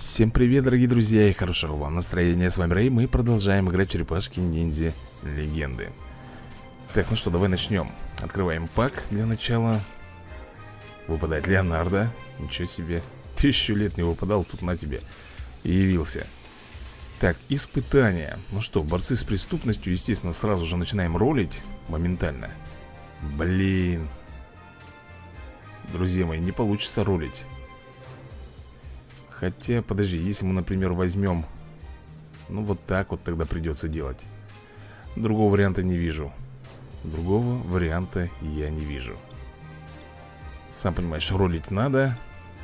Всем привет, дорогие друзья, и хорошего вам настроения. С вами Рэй, мы продолжаем играть в черепашки-ниндзя Легенды. Так, ну что, давай начнем. Открываем пак для начала. Выпадает Леонардо. Ничего себе, 1000 лет не выпадал, тут на тебе и явился. Так, испытания. Ну что, борцы с преступностью, естественно, сразу же начинаем ролить моментально. Блин. Друзья мои, не получится ролить. Хотя, подожди, если мы, например, возьмем... Ну, вот так вот тогда придется делать. Другого варианта не вижу. Другого варианта я не вижу. Сам понимаешь, ролить надо,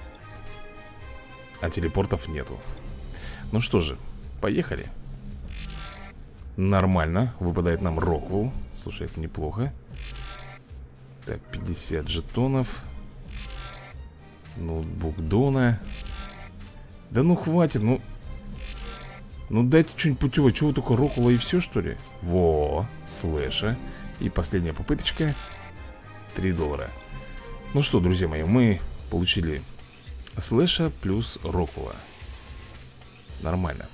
а телепортов нету. Ну что же, поехали. Нормально, выпадает нам Роквелл. Слушай, это неплохо. Так, 50 жетонов. Ноутбук Дона. Да ну хватит, ну дайте что-нибудь путевое. Чего только Роквелла и все, что ли? Во, слэша. И последняя попыточка. $3. Ну что, друзья мои, мы получили слэша плюс Роквелла. Нормально.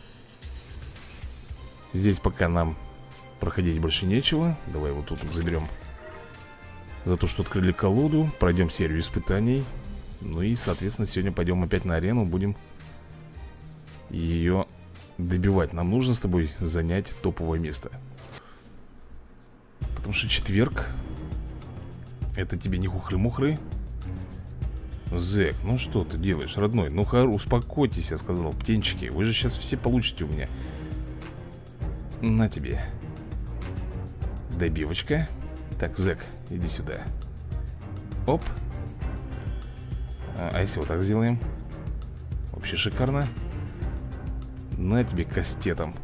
Здесь пока нам проходить больше нечего. Давай вот тут заберем за то, что открыли колоду. Пройдем серию испытаний. Ну и, соответственно, сегодня пойдем опять на арену. Будем ее добивать. Нам нужно с тобой занять топовое место. Потому что четверг. Это тебе не хухры-мухры. Зэк, ну что ты делаешь, родной? Ну-ка, успокойтесь, я сказал, птенчики. Вы же сейчас все получите у меня. На тебе. Добивочка. Так, Зэк, иди сюда. Оп. А если вот так сделаем? Вообще шикарно. На тебе кастетом.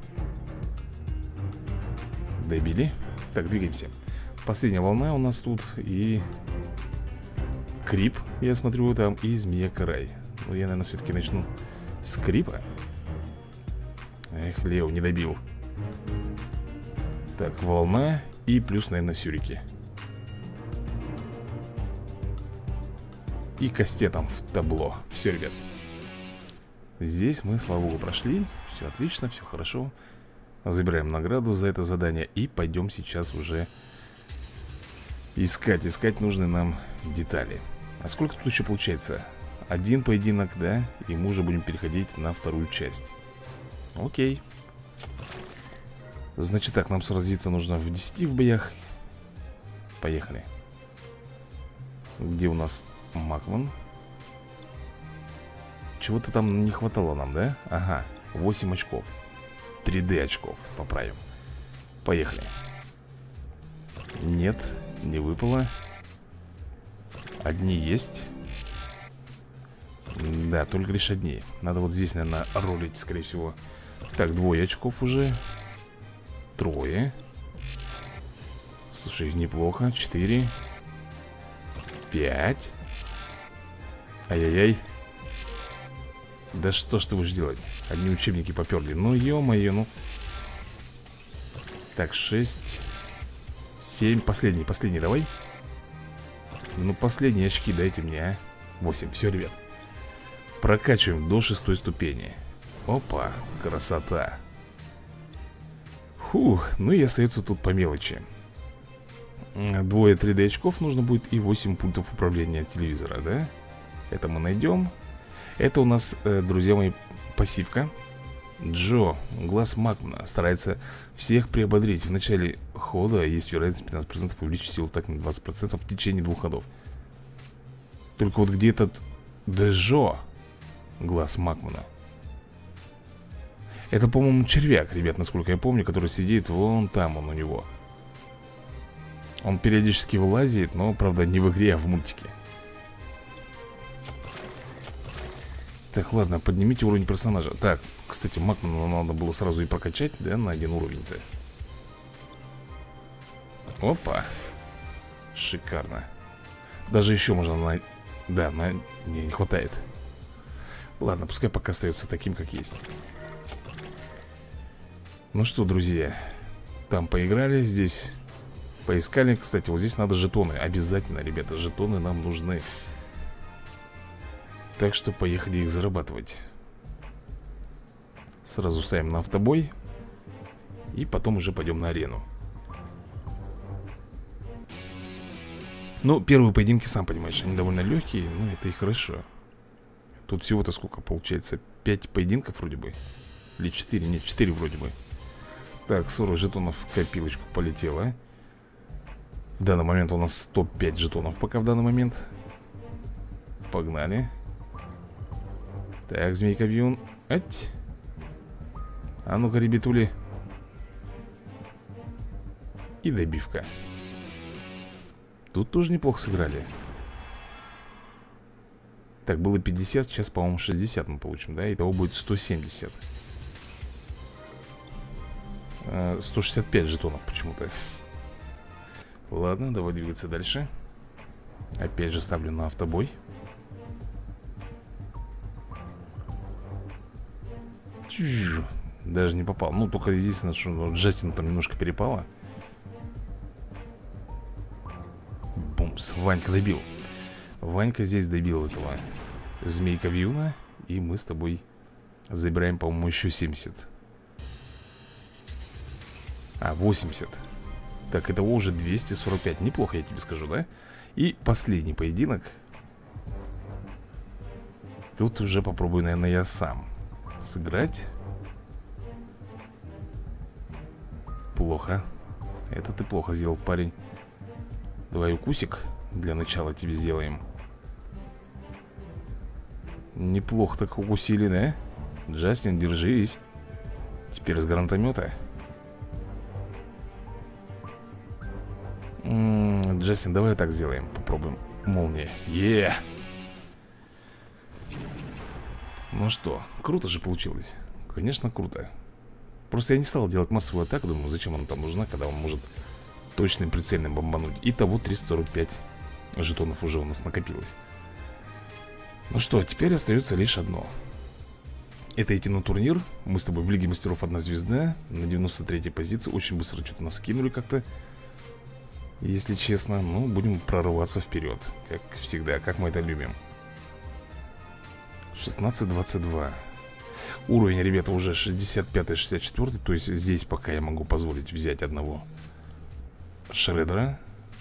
Добили. Так, двигаемся. Последняя волна у нас тут. И Крип, я смотрю, там. И Змея-Карай. Ну, я, наверное, все-таки начну с Крипа. Эх, Лео не добил. Так, волна. И плюс, наверное, сюрики. И кастетом в табло. Все, ребят. Здесь мы, слава богу, прошли. Все отлично, все хорошо. Забираем награду за это задание. И пойдем сейчас уже искать нужные нам детали. А сколько тут еще получается? Один поединок, да? И мы уже будем переходить на вторую часть. Окей. Значит так, нам сразиться нужно в 10 в боях. Поехали. Где у нас Макман? Чего-то там не хватало нам, да? Ага, 8 очков. 3D очков, поправим. Поехали. Нет, не выпало. Одни есть. Да, только лишь одни. Надо вот здесь, наверное, ролить, скорее всего. Так, 2 очков уже. 3. Слушай, неплохо. 4. 5. Ай-яй-яй. Да что ж ты будешь делать? Одни учебники поперли. Ну, ё-моё, ну. Так, 6. 7. Последний, давай. Ну, последние очки дайте мне, а. 8, все, ребят. Прокачиваем до 6 ступени. Опа, красота. Фух, ну и остается тут по мелочи. 2 3D очков нужно будет и 8 пультов управления телевизора, да? Это мы найдем. Это у нас, друзья мои, пассивка. Джо, глаз Макмана, старается всех приободрить. В начале хода есть вероятность 15% увеличить силу так на 20% в течение 2 ходов. Только вот где этот Джо, глаз Макмана? Это, по-моему, червяк, ребят, насколько я помню, который сидит вон там, он у него. Он периодически вылазит, но, правда, не в игре, а в мультике. Так, ладно, поднимите уровень персонажа. Так, кстати, Макману надо было сразу и прокачать, да, на 1 уровень-то. Опа. Шикарно. Даже еще можно на... Да, на... Не хватает. Ладно, пускай пока остается таким, как есть. Ну что, друзья, там поиграли, здесь поискали. Кстати, вот здесь надо жетоны. Обязательно, ребята, жетоны нам нужны. Так что поехали их зарабатывать. Сразу ставим на автобой. И потом уже пойдем на арену. Ну, первые поединки, сам понимаешь, они довольно легкие. Но это и хорошо. Тут всего-то сколько получается? 5 поединков вроде бы. Или 4, нет, 4 вроде бы. Так, 40 жетонов в копилочку полетело. В данный момент у нас 105 жетонов пока в данный момент. Погнали. Так, змейка вьюн. Ать. А ну-ка, ребятули. И добивка. Тут тоже неплохо сыграли. Так, было 50, сейчас, по-моему, 60 мы получим, да? Итого будет 170. 165 жетонов почему-то. Ладно, давай двигаться дальше. Опять же ставлю на автобой. Даже не попал. Ну, только единственное, что Джастину там немножко перепало. Бумс, Ванька добил. Ванька здесь добил этого змейка вьюна. И мы с тобой забираем, по-моему, еще 70. А, 80. Так, итого уже 245. Неплохо, я тебе скажу, да? И последний поединок. Тут уже попробую, наверное, я сам сыграть. Плохо. Это ты плохо сделал, парень. Давай укусик для начала тебе сделаем. Неплохо так укусили, да? Джастин, держись. Теперь с гранатомета. Джастин, давай так сделаем. Попробуем. Молния. Ну что, круто же получилось. Конечно, круто. Просто я не стал делать массовую атаку. Думаю, зачем она там нужна, когда он может точным прицельным бомбануть. Итого 345 жетонов уже у нас накопилось. Ну что, теперь остается лишь одно. Это идти на турнир. Мы с тобой в Лиге Мастеров 1 звезда. На 93-й позиции. Очень быстро что-то нас скинули как-то. Если честно, ну, будем прорываться вперед. Как всегда, как мы это любим. 16-22. Уровень, ребята, уже 65-64. То есть здесь пока я могу позволить взять одного шредера.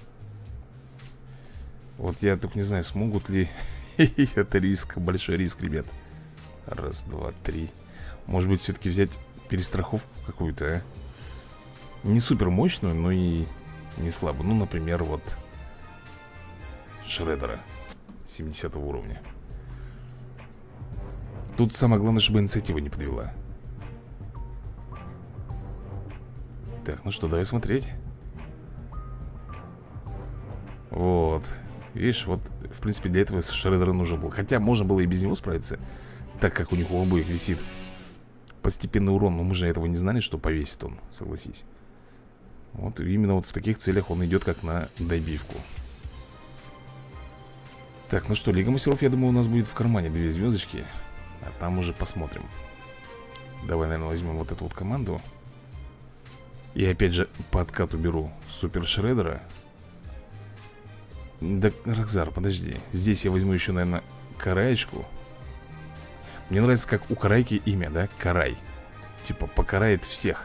Вот я только не знаю, смогут ли. Это риск, большой риск, ребят. Раз, два, три. Может быть, все-таки взять перестраховку какую-то, а? Не супер мощную, но и не слабо. Ну, например, вот шредера 70 уровня. Тут самое главное, чтобы инициатива не подвела. Так, ну что, давай смотреть. Вот. Видишь, вот, в принципе, для этого шредера нужен был. Хотя можно было и без него справиться, так как у них у обоих висит постепенный урон. Но мы же этого не знали, что повесит он, согласись. Вот именно вот в таких целях он идет как на добивку. Так, ну что, Лига Мастеров, я думаю, у нас будет в кармане 2 звездочки. А там уже посмотрим. Давай, наверное, возьмем вот эту вот команду. И опять же по откату беру Супер Шредера. Да, Рокзар, подожди. Здесь я возьму еще, наверное, Караечку. Мне нравится, как у Карайки имя, да? Карай. Типа покарает всех.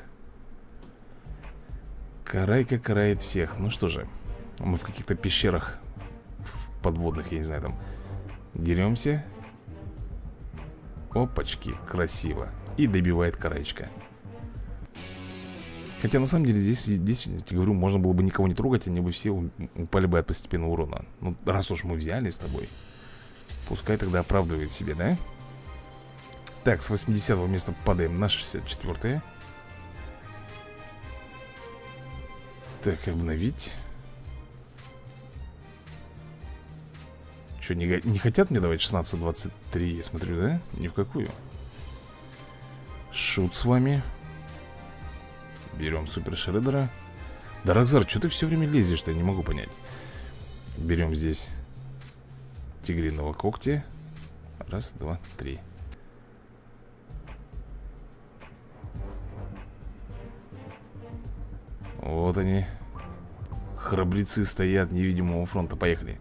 Карайка карает всех. Ну что же, мы в каких-то пещерах подводных, я не знаю, там деремся. Опачки, красиво. И добивает Караечка. Хотя на самом деле здесь, я тебе говорю, можно было бы никого не трогать. Они бы все упали бы от постепенного урона. Ну, раз уж мы взяли с тобой, пускай тогда оправдывает себе, да? Так, с 80-го места падаем на 64-е. Так, обновить. Что, не хотят мне давать 16-23, я смотрю, да? Ни в какую. Шут с вами. Берем Супер Шредера. Да, Рокзар, что ты все время лезешь-то? Я не могу понять. Берем здесь Тигриного когтя. Раз, два, три. Вот они. Храбрецы стоят невидимого фронта. Поехали.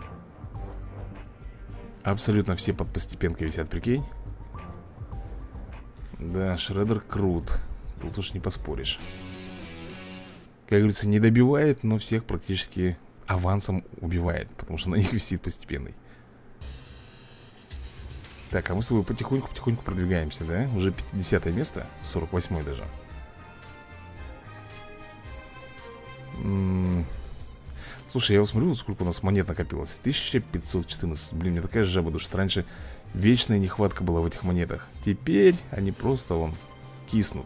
Абсолютно все под постепенкой висят, прикинь. Да, Шреддер крут. Тут уж не поспоришь. Как говорится, не добивает, но всех практически авансом убивает, потому что на них висит постепенный. Так, а мы с тобой потихоньку продвигаемся, да? Уже 50 место, 48 даже. Слушай, я вот смотрю, сколько у нас монет накопилось. 1514. Блин, мне такая жаба, потому что раньше вечная нехватка была в этих монетах. Теперь они просто, вон, киснут.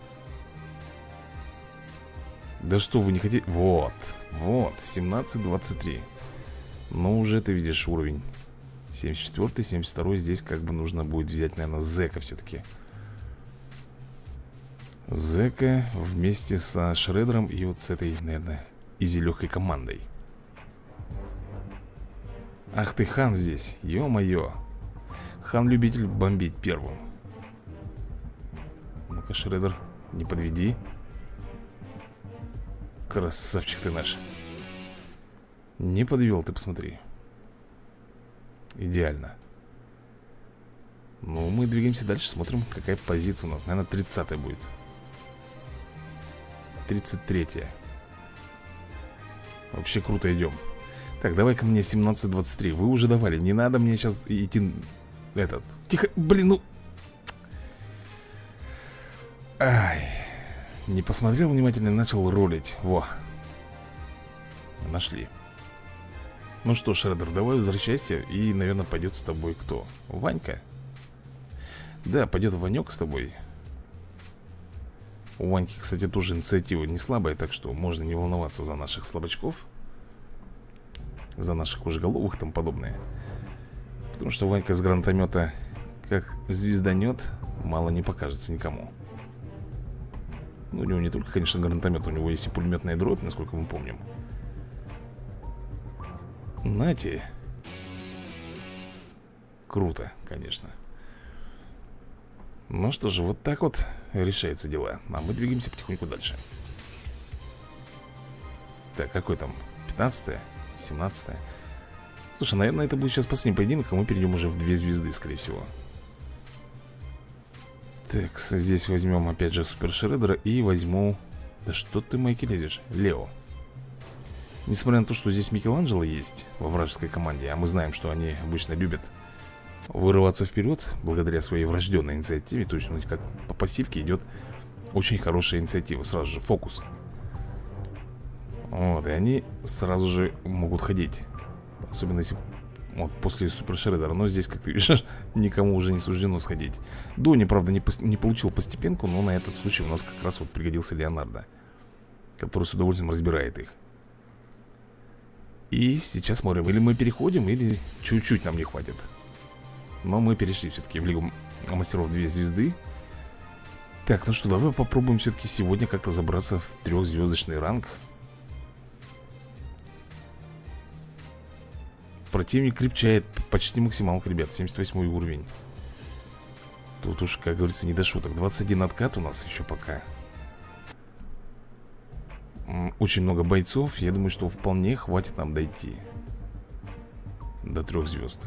Да что вы не хотите? Вот, 17-23. Ну, уже ты видишь уровень 74-й, 72-й. Здесь как бы нужно будет взять, наверное, Зека все-таки. Зека вместе со Шреддером и вот с этой, наверное, изи легкой командой. Ах ты, Хан здесь, ё-моё. Хан любитель бомбить первым. Ну-ка, Шреддер, не подведи. Красавчик ты наш. Не подвел, ты посмотри. Идеально. Ну, мы двигаемся дальше, смотрим, какая позиция у нас. Наверное, 30-я будет. 33-я. Вообще круто идем. Так, давай-ка мне 17-23. Вы уже давали, не надо мне сейчас идти. Этот, тихо, блин, ну. Ай. Не посмотрел внимательно, начал ролить. Во. Нашли. Ну что, Шреддер, давай возвращайся. И, наверное, пойдет с тобой кто? Ванька? Да, пойдет Ванек с тобой. У Ваньки, кстати, тоже инициатива не слабая, так что можно не волноваться за наших слабачков, за наших ужеголовых и тому подобное. Потому что Ванька с гранатомета, как звезданет, мало не покажется никому. Ну, у него не только, конечно, гранатомет, у него есть и пулеметная дробь, насколько мы помним. Нате. Круто, конечно. Ну что же, вот так вот решаются дела. А мы двигаемся потихоньку дальше. Так, какой там? 15-е? 17-е? Слушай, наверное, это будет сейчас последний поединок, а мы перейдем уже в 2 звезды, скорее всего. Так, здесь возьмем опять же Супер Шреддера и возьму... Да что ты, Майки, лезешь? Лео. Несмотря на то, что здесь Микеланджело есть во вражеской команде, а мы знаем, что они обычно любят вырываться вперед благодаря своей врожденной инициативе. То есть, ну, как по пассивке идет очень хорошая инициатива. Сразу же фокус. Вот, и они сразу же могут ходить. Особенно если вот после Супер Шреддера. Но здесь, как ты видишь, никому уже не суждено сходить. Дони, правда, не получил постепенку, но на этот случай у нас как раз вот пригодился Леонардо, который с удовольствием разбирает их. И сейчас смотрим, или мы переходим, или чуть-чуть нам не хватит. Но мы перешли все-таки в Лигу Мастеров 2 звезды. Так, ну что, давай попробуем все-таки сегодня как-то забраться в 3-звездочный ранг. Противник крепчает, почти максималка, ребят, 78 уровень. Тут уж, как говорится, не до шуток. 21 откат у нас еще пока. Очень много бойцов. Я думаю, что вполне хватит нам дойти до 3 звезд.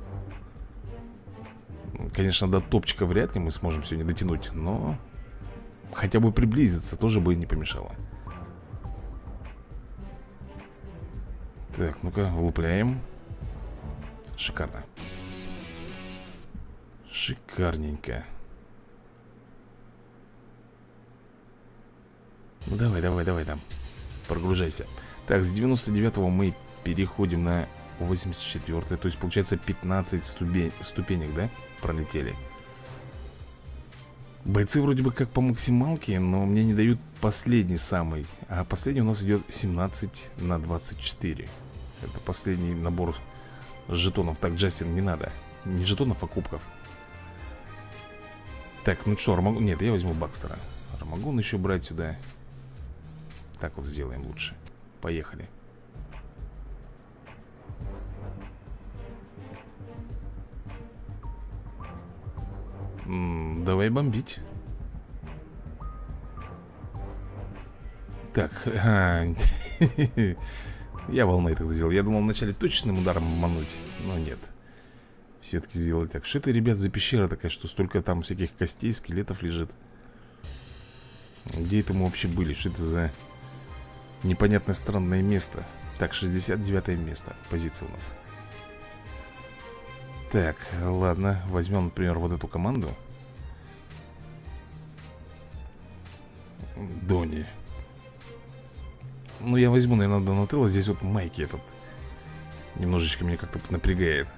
Конечно, до топчика вряд ли мы сможем сегодня дотянуть, но хотя бы приблизиться тоже бы не помешало. Так, ну-ка, влупляем. Шикарно. Шикарненько. Ну давай, давай там. Прогружайся. Так, с 99-го мы переходим на 84-е. То есть получается 15 ступенек, да? Пролетели. Бойцы вроде бы как по максималке, но мне не дают последний самый. А последний у нас идет 17 на 24. Это последний набор жетонов. Так, Джастин, не надо. Не жетонов, а кубков. Так, ну что, Армагон... Нет, я возьму Бакстера. Армагон еще брать сюда. Так вот сделаем лучше. Поехали. Давай бомбить. Так, я волной тогда сделал. Я думал вначале точным ударом мануть, но нет. все-таки сделать так. Что это, ребят, за пещера такая, что столько там всяких костей, скелетов лежит? Где это мы вообще были? Что это за непонятное странное место? Так, 69 место. Позиция у нас. Так, ладно. Возьмем, например, вот эту команду. Дони. Ну, я возьму, наверное, Донателло. Здесь вот Майки этот немножечко меня как-то напрягает.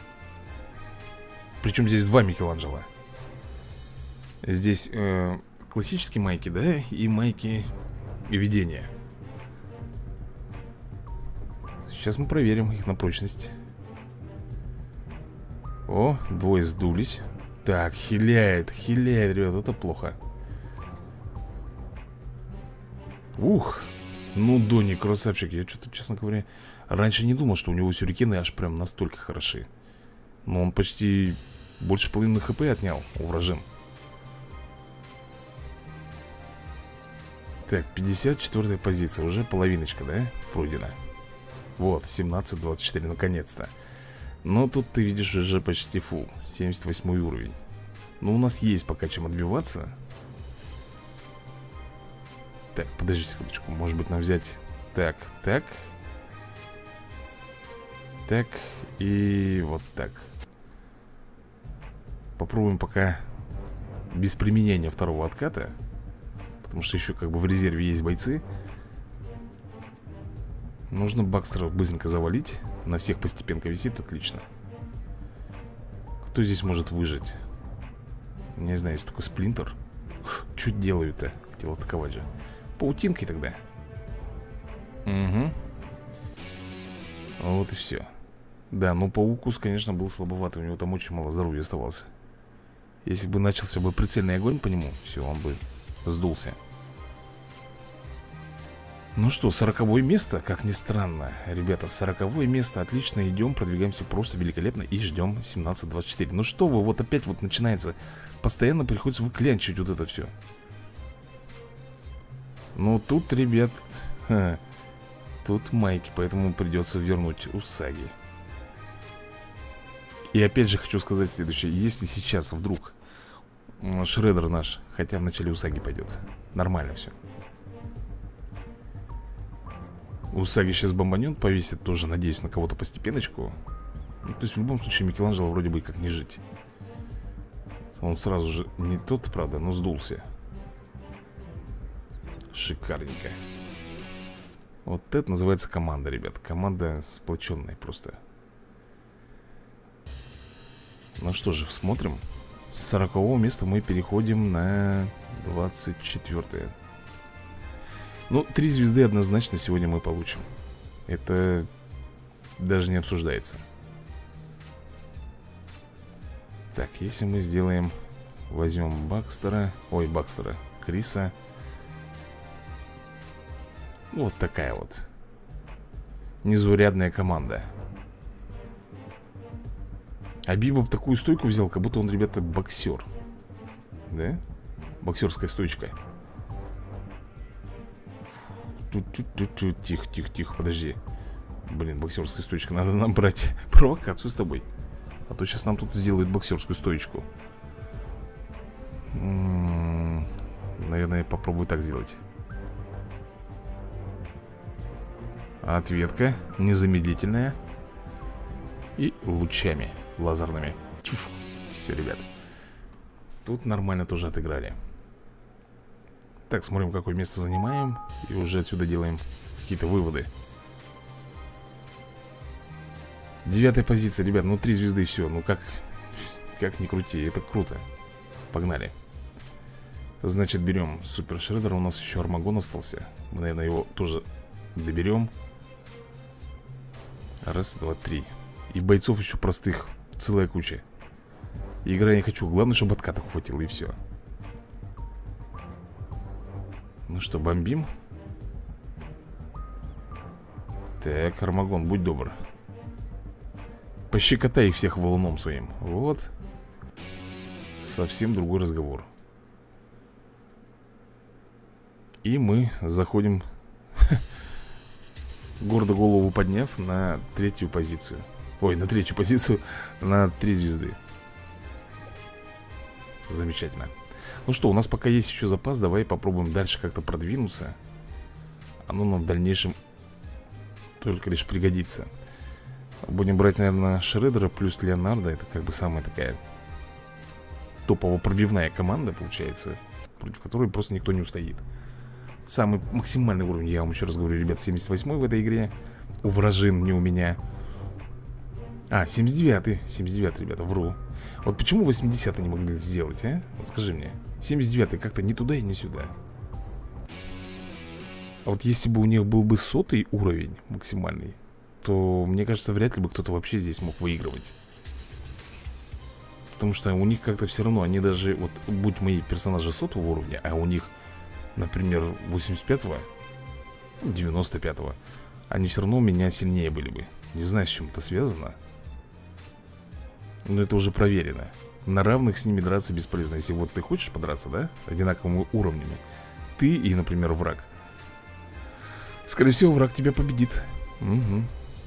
Причем здесь два Микеланджело. Здесь классические майки, да, и майки видения. Сейчас мы проверим их на прочность. О, двое сдулись. Так, хиляет, ребят, это плохо. Ух, ну Дони, красавчик. Я что-то, честно говоря, раньше не думал, что у него сюрикены аж прям настолько хороши. Но он почти больше половины хп отнял у вражин. Так, 54-я позиция. Уже половиночка, да, пройдена. Вот, 17-24, наконец-то. Но тут ты видишь уже почти фулл. 78 уровень. Но у нас есть пока чем отбиваться. Так, подожди секундочку. Может быть нам взять... Так, так. Так, и вот так. Попробуем пока без применения второго отката. Потому что еще как бы в резерве есть бойцы. Нужно Бакстера быстренько завалить. На всех постепенка висит, отлично. Кто здесь может выжить? Не знаю, есть только Сплинтер. Что делают-то? Хотел атаковать же. Паутинкой тогда. Угу. Вот и все. Да, но Паукус, конечно, был слабоват. У него там очень мало здоровья оставалось. Если бы начался бы прицельный огонь по нему, все, он бы сдулся. Ну что, 40-е место, как ни странно. Ребята, 40-е место, отлично, идем, продвигаемся просто великолепно. И ждем 17-24. Ну что вы, вот опять вот начинается. Постоянно приходится выклянчивать вот это все. Ну тут, ребят, тут майки, поэтому придется вернуть Усаги. И опять же хочу сказать следующее. Если сейчас вдруг Шреддер наш, хотя в начале Усаги пойдет, нормально все. Усаги сейчас бомбанет, повесит тоже, надеюсь, на кого-то постепеночку. Ну, то есть в любом случае Микеланджело вроде бы как не жить. Он сразу же, не тот, правда, но сдулся. Шикарненько. Вот это называется команда, ребят. Команда сплоченная просто. Ну что же, смотрим. С 40-го места мы переходим на 24-е. Ну, 3 звезды однозначно сегодня мы получим. Это даже не обсуждается. Так, если мы сделаем... Возьмем Бакстера. Ой, Бакстера. Криса. Вот такая вот незаурядная команда. А Бибоп такую стойку взял, как будто он, ребята, боксер. Да? Боксерская стойчка. Тихо, тихо, тихо, подожди. Блин, боксерская стоечка. Надо нам брать провокацию с тобой. А то сейчас нам тут сделают боксерскую стоечку. Наверное, я попробую так сделать. Ответка незамедлительная. И лучами лазерными. Чуф. Все, ребят. Тут нормально тоже отыграли. Так, смотрим, какое место занимаем. И уже отсюда делаем какие-то выводы. 9-я позиция, ребят. Ну, 3 звезды, все. Ну, как ни крути, это круто. Погнали. Значит, берем Супер Шреддера. У нас еще Армагон остался. Мы, наверное, его тоже доберем. Раз, два, три. И бойцов еще простых целая куча. Игра не хочу. Главное, чтобы откатов хватило, и все. Ну что, бомбим? Так, Армагон, будь добр. Пощекотай их всех валуном своим. Вот. Совсем другой разговор. И мы заходим, гордо голову подняв, на 3-ю позицию. Ой, на третью позицию. На 3 звезды. Замечательно. Ну что, у нас пока есть еще запас. Давай попробуем дальше как-то продвинуться. Оно нам в дальнейшем только лишь пригодится. Будем брать, наверное, Шреддера плюс Леонардо. Это как бы самая такая топово-пробивная команда, получается, против которой просто никто не устоит. Самый максимальный уровень, я вам еще раз говорю, ребят, 78-й в этой игре. У вражин, не у меня. 79-й, 79-й, ребята, вру. Вот почему 80-й не могли сделать, а? Вот скажи мне. 79-й как-то не туда и не сюда. А вот если бы у них был бы 100-й уровень максимальный, то, мне кажется, вряд ли бы кто-то вообще здесь мог выигрывать. Потому что у них как-то все равно, они даже, вот, будь мои персонажи 100-го уровня, а у них, например, 85-го, 95-го, они все равно у меня сильнее были бы. Не знаю, с чем это связано. Но это уже проверено. На равных с ними драться бесполезно. Если вот ты хочешь подраться, да, одинаковыми уровнями, ты и, например, враг, скорее всего, враг тебя победит. Угу.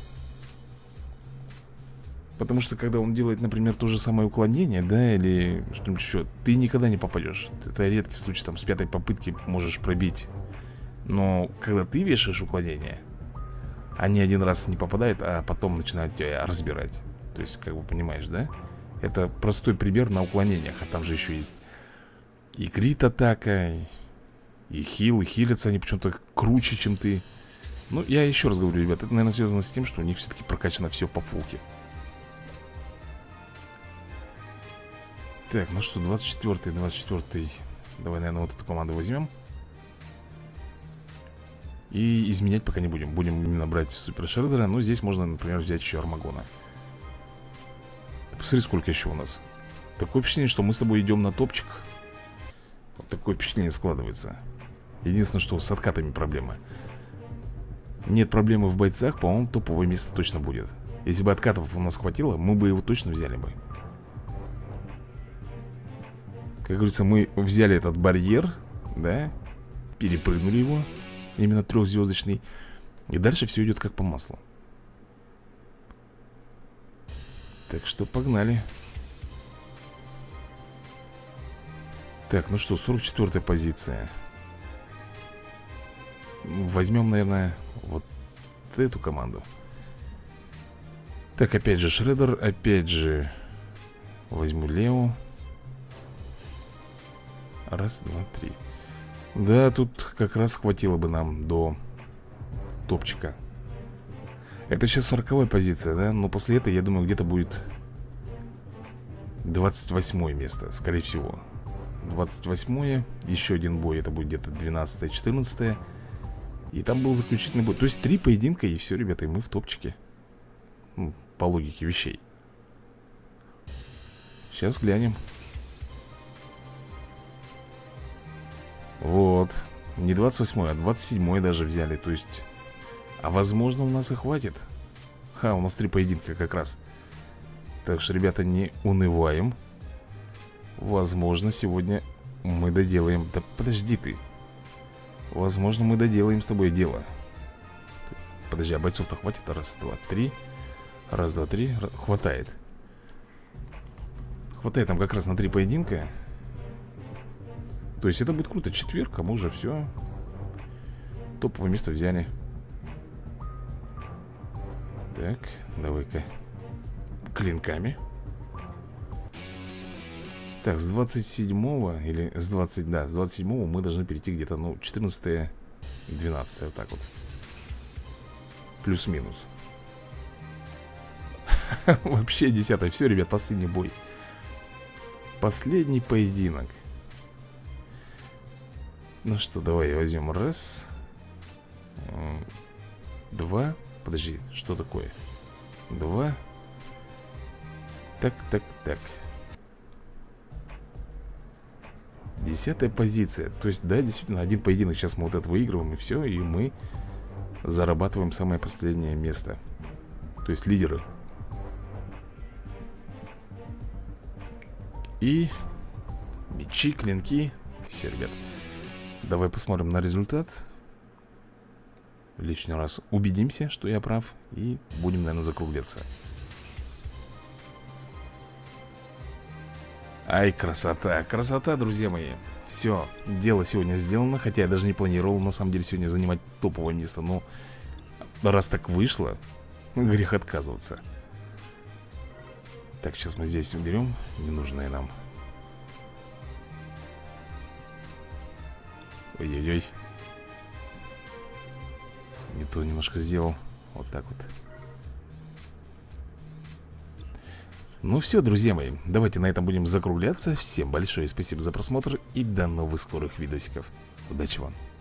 Потому что когда он делает, например, то же самое уклонение, да, или что-нибудь еще, ты никогда не попадешь. Это редкий случай, там, с 5-й попытки можешь пробить. Но когда ты вешаешь уклонение, они один раз не попадают, а потом начинают тебя разбирать. То есть, как бы, понимаешь, да? Это простой пример на уклонениях. А там же еще есть и крит-атака, и хил, и хилятся они почему-то круче, чем ты. Ну, я еще раз говорю, ребят, это, наверное, связано с тем, что у них все-таки прокачано все по фулке. Так, ну что, 24-й, 24-й. Давай, наверное, вот эту команду возьмем. И изменять пока не будем. Будем именно брать Супер Шреддера. Но здесь можно, например, взять еще Армагона. Посмотри, сколько еще у нас. Такое впечатление, что мы с тобой идем на топчик. Вот такое впечатление складывается. Единственное, что с откатами проблема. Нет проблемы в бойцах, по-моему, топовое место точно будет. Если бы откатов у нас хватило, мы бы его точно взяли бы. Как говорится, мы взяли этот барьер, да, перепрыгнули его, именно 3-звездочный. И дальше все идет как по маслу. Так что погнали. Так, ну что, 44-я позиция. Возьмем, наверное, вот эту команду. Так, опять же Шреддер. Опять же возьму Лео. Раз, два, три. Да, тут как раз хватило бы нам до топчика. Это сейчас 40-я позиция, да? Но после этого, я думаю, где-то будет 28-е место, скорее всего. 28-е, еще один бой, это будет где-то 12-е, 14-е. И там был заключительный бой. То есть 3 поединка, и все, ребята, и мы в топчике. Ну, по логике вещей. Сейчас глянем. Вот. Не 28-й, а 27-й даже взяли. То есть... А возможно, у нас и хватит. У нас 3 поединка как раз. Так что, ребята, не унываем. Возможно, сегодня мы доделаем... Да подожди ты. Возможно, мы доделаем с тобой дело. Подожди, а бойцов-то хватит? Раз, два, три. Раз, два, три. Хватает. Хватает там как раз на 3 поединка. То есть это будет круто. Четверг, а мы уже все. Топовое место взяли. Так, давай-ка клинками. Так, с 27-го или с 20, да, с 27-го мы должны перейти где-то, ну, 14-е, 12-е, вот так вот. Плюс-минус. Вообще 10-е. Все, ребят, последний бой. Последний поединок. Ну что, давай возьмем раз. Два. Подожди, что такое? 2. Так, так, так. 10-я позиция. То есть, да, действительно, один поединок. Сейчас мы вот это выигрываем, и все. И мы зарабатываем самое последнее место. То есть лидеры. И мечи, клинки. Все, ребят. Давай посмотрим на результат. Лишний раз убедимся, что я прав. И будем, наверное, закругляться. Ай, красота, красота, друзья мои. Все, дело сегодня сделано. Хотя я даже не планировал, на самом деле, сегодня занимать топовое место. Но раз так вышло, грех отказываться. Так, сейчас мы здесь уберем ненужное нам. Ой-ой-ой. Не то немножко сделал. Вот так вот. Ну все, друзья мои, давайте на этом будем закругляться. Всем большое спасибо за просмотр и до новых скорых видосиков. Удачи вам!